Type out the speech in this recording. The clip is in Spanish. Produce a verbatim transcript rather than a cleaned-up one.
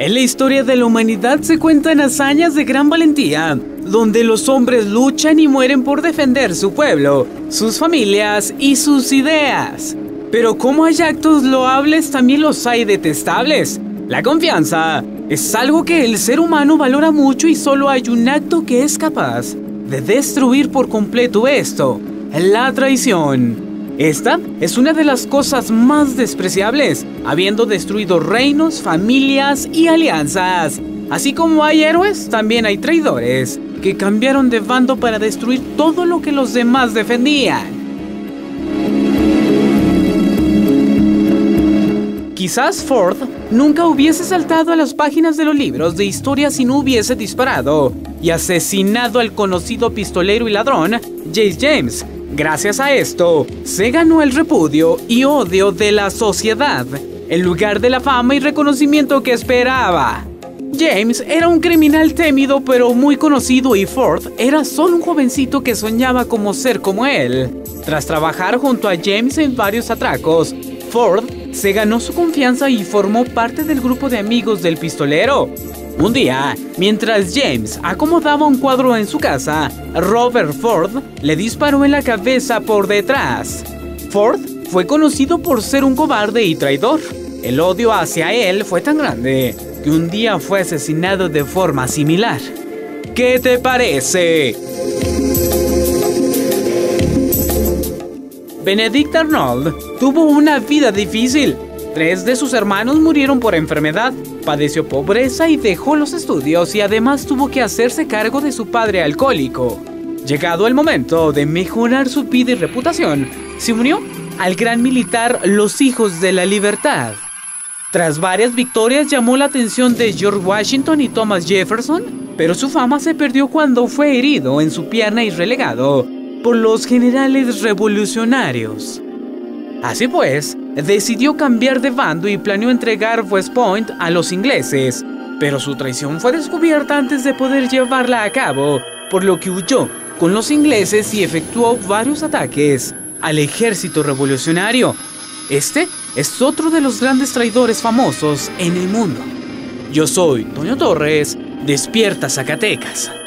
En la historia de la humanidad se cuentan hazañas de gran valentía, donde los hombres luchan y mueren por defender su pueblo, sus familias y sus ideas. Pero como hay actos loables, también los hay detestables. La confianza es algo que el ser humano valora mucho y solo hay un acto que es capaz de destruir por completo esto: la traición. Esta es una de las cosas más despreciables, habiendo destruido reinos, familias y alianzas. Así como hay héroes, también hay traidores, que cambiaron de bando para destruir todo lo que los demás defendían. Quizás Ford nunca hubiese saltado a las páginas de los libros de historia si no hubiese disparado y asesinado al conocido pistolero y ladrón Jesse James. Gracias a esto, se ganó el repudio y odio de la sociedad, en lugar de la fama y reconocimiento que esperaba. James era un criminal temido pero muy conocido, y Ford era solo un jovencito que soñaba como ser como él. Tras trabajar junto a James en varios atracos, Ford se ganó su confianza y formó parte del grupo de amigos del pistolero. Un día, mientras James acomodaba un cuadro en su casa, Robert Ford le disparó en la cabeza por detrás. Ford fue conocido por ser un cobarde y traidor. El odio hacia él fue tan grande que un día fue asesinado de forma similar. ¿Qué te parece? Benedict Arnold tuvo una vida difícil. Tres de sus hermanos murieron por enfermedad, padeció pobreza y dejó los estudios, y además tuvo que hacerse cargo de su padre alcohólico. Llegado el momento de mejorar su vida y reputación, se unió al gran militar Los Hijos de la Libertad. Tras varias victorias llamó la atención de George Washington y Thomas Jefferson, pero su fama se perdió cuando fue herido en su pierna y relegado por los generales revolucionarios. Así pues, decidió cambiar de bando y planeó entregar West Point a los ingleses, pero su traición fue descubierta antes de poder llevarla a cabo, por lo que huyó con los ingleses y efectuó varios ataques al ejército revolucionario. Este es otro de los grandes traidores famosos en el mundo. Yo soy Toño Torres, despierta Zacatecas.